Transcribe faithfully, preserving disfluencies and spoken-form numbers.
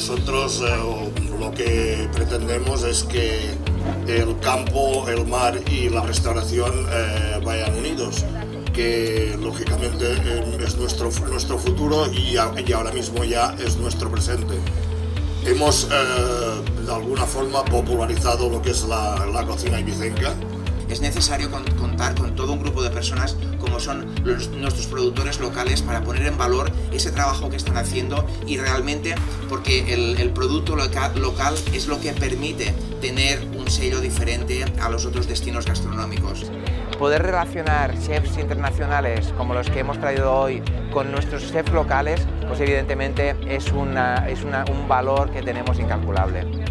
nosotros eh, lo que pretendemos es que el campo, el mar y la restauración eh, vayan unidos, que lógicamente eh, es nuestro, nuestro futuro y, y ahora mismo ya es nuestro presente. Hemos eh, de alguna forma popularizado lo que es la, la cocina ibicenca. Es necesario contar con todo un grupo de personas como son los, nuestros productores locales para poner en valor ese trabajo que están haciendo y realmente porque el, el producto local, local es lo que permite tener un sello diferente a los otros destinos gastronómicos. Poder relacionar chefs internacionales como los que hemos traído hoy con nuestros chefs locales, pues evidentemente es, una, es una, un valor que tenemos incalculable.